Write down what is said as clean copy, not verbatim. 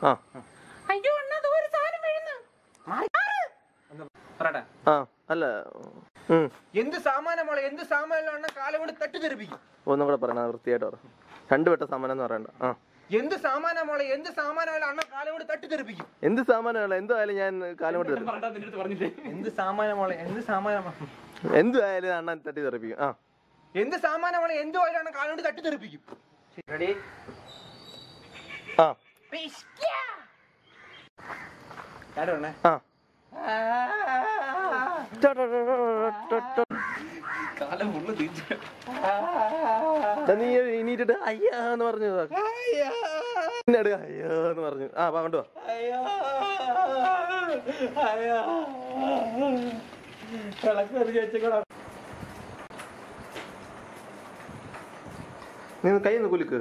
അയ്യോ അണ്ണാ ഒരു സാധനം വീഴുന്നു. അല്ല എന്ത് സാമാനം മോളെ, എന്ത് സാമാനം കാലം കൊണ്ട് തട്ടിത്തെറിപ്പിക്കും. ഒന്നും കൂടെ പറഞ്ഞ വൃത്തിയായിട്ട് പറ. രണ്ടുവട്ട സാമാനം എന്ന് പറയണ്ട. എന്ത് സാമാനം മോളെ, എന്ത് സാമാനം അണ്ണ കാലം കൊണ്ട് തട്ടിത്തെറിപ്പിക്കും. എന്ത് സാമാനമല്ല, എന്തായാലും ഞാൻ കാലം കൊണ്ട് എന്ത് സാമാനം മോളെ, എന്ത് സാമാനം എന്തായാലും അണ്ണൻ തട്ടി തെറിപ്പിക്കും. എന്ത് സാമാനം മോളെ, എന്തോ ആയാലും കാലം കൊണ്ട് തട്ടിത്തെറിപ്പിക്കും. റെഡി? നീ ഇനീറ്റിട്ട് അയ്യാന്ന് പറഞ്ഞു അയ്യോന്ന് പറഞ്ഞു. കൊണ്ടുവാ. നീ കൈ ഒന്ന് കുലുക്ക്.